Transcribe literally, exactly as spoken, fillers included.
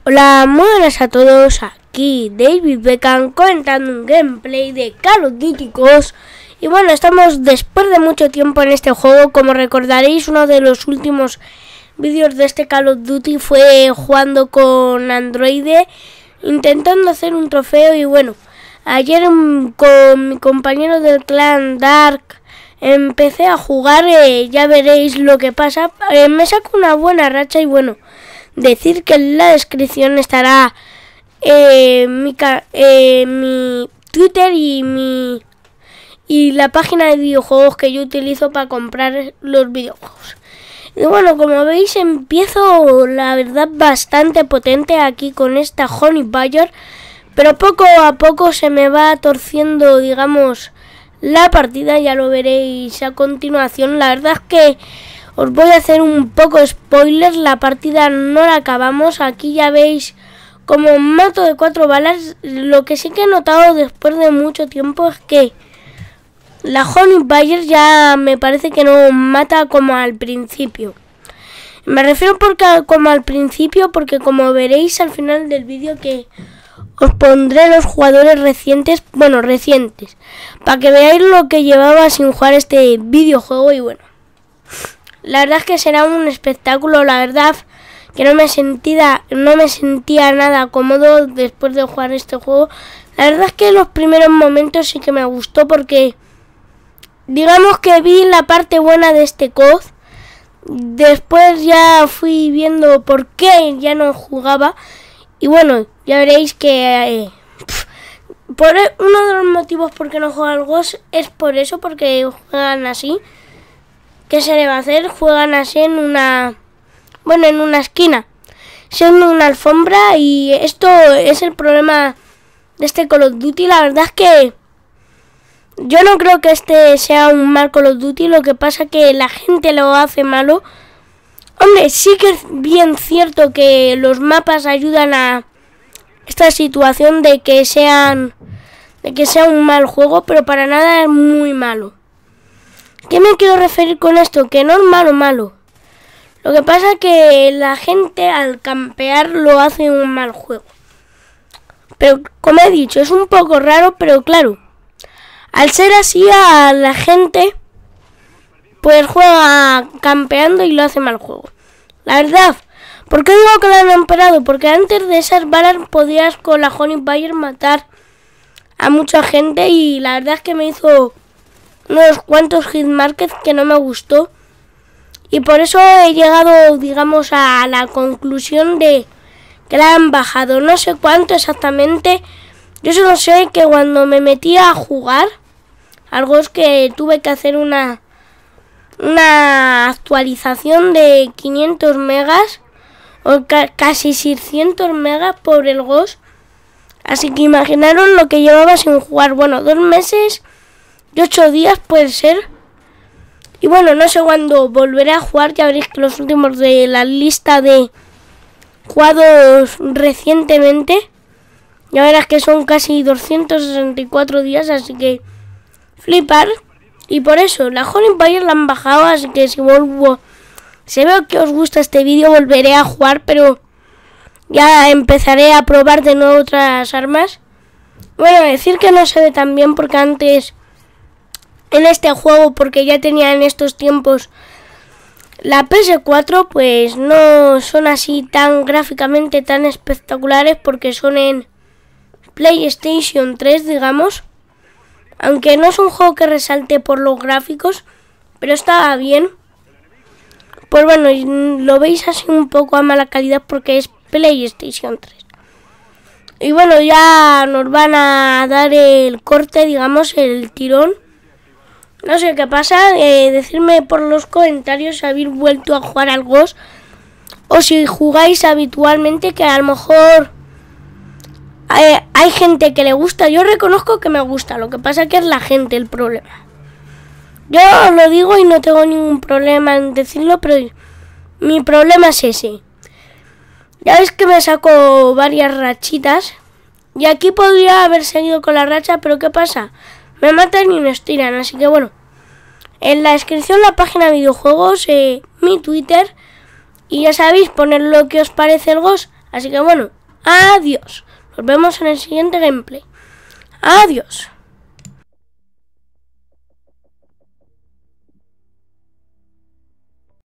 Hola, muy buenas a todos, aquí David Beckham comentando un gameplay de Call of Duty Ghosts. Y bueno, estamos después de mucho tiempo en este juego. Como recordaréis, uno de los últimos vídeos de este Call of Duty fue jugando con Android, intentando hacer un trofeo. Y bueno, ayer con mi compañero del clan Dark empecé a jugar, eh, ya veréis lo que pasa. Eh, me saco una buena racha y bueno, decir que en la descripción estará eh, mi, eh, mi Twitter y mi y la página de videojuegos que yo utilizo para comprar los videojuegos. Y bueno, como veis, empiezo la verdad bastante potente aquí con esta Honey Badger, pero poco a poco se me va torciendo, digamos, la partida. Ya lo veréis a continuación. La verdad es que os voy a hacer un poco spoilers, la partida no la acabamos. Aquí ya veis como mato de cuatro balas. Lo que sí que he notado después de mucho tiempo es que la Honey Badger ya me parece que no mata como al principio. Me refiero porque como al principio porque como veréis al final del vídeo, que os pondré los jugadores recientes, bueno recientes, para que veáis lo que llevaba sin jugar este videojuego. Y bueno, la verdad es que será un espectáculo. La verdad que no me sentía, no me sentía nada cómodo después de jugar este juego. La verdad es que los primeros momentos sí que me gustó porque digamos que vi la parte buena de este C O D. Después ya fui viendo por qué ya no jugaba. Y bueno, ya veréis que eh, por uno de los motivos por qué no juega al Ghost es por eso, porque juegan así. ¿Qué se le va a hacer? Juegan así en una, bueno, en una esquina, siendo una alfombra, y esto es el problema de este Call of Duty. La verdad es que yo no creo que este sea un mal Call of Duty, lo que pasa que la gente lo hace malo. Hombre, sí que es bien cierto que los mapas ayudan a esta situación de que sean, de que sea un mal juego, pero para nada es muy malo. ¿Qué me quiero referir con esto? Que no es malo malo. Lo que pasa es que la gente al campear lo hace un mal juego. Pero como he dicho, es un poco raro, pero claro, al ser así, a la gente pues juega campeando y lo hace mal juego. La verdad, ¿por qué digo que lo han empeorado? Porque antes de esas balas podías con la Honey Badger matar a mucha gente, y la verdad es que me hizo unos cuantos hit markers que no me gustó. Y por eso he llegado, digamos, a la conclusión de que la han bajado. No sé cuánto exactamente. Yo solo sé que cuando me metí a jugar, algo es que tuve que hacer una una actualización de quinientos megas o ca casi seiscientos megas por el Ghost. Así que imaginaros lo que llevaba sin jugar. Bueno, dos meses y ocho días puede ser. Y bueno, no sé cuándo volveré a jugar. Ya veréis que los últimos de la lista de jugados recientemente, ya verás que son casi doscientos sesenta y cuatro días, así que flipar. Y por eso la Honey Badger la han bajado, así que si vuelvo, si veo que os gusta este vídeo, volveré a jugar, pero ya empezaré a probar de nuevo otras armas. Bueno, decir que no se ve tan bien porque antes en este juego, porque ya tenía en estos tiempos la P S cuatro, pues no son así tan gráficamente tan espectaculares porque son en PlayStation tres, digamos. Aunque no es un juego que resalte por los gráficos, pero está bien. Pues bueno, lo veis así un poco a mala calidad porque es PlayStation tres. Y bueno, ya nos van a dar el corte, digamos, el tirón. No sé qué pasa, eh, decidme por los comentarios si habéis vuelto a jugar al Ghost o si jugáis habitualmente, que a lo mejor hay, hay gente que le gusta. Yo reconozco que me gusta, lo que pasa que es la gente el problema. Yo lo digo y no tengo ningún problema en decirlo, pero mi problema es ese. Ya veis que me saco varias rachitas y aquí podría haber seguido con la racha, pero ¿qué pasa? Me matan y me estiran, así que bueno, en la descripción la página de videojuegos, eh, mi Twitter, y ya sabéis, poner lo que os parece el Ghost. Así que bueno, adiós. Nos vemos en el siguiente gameplay. Adiós.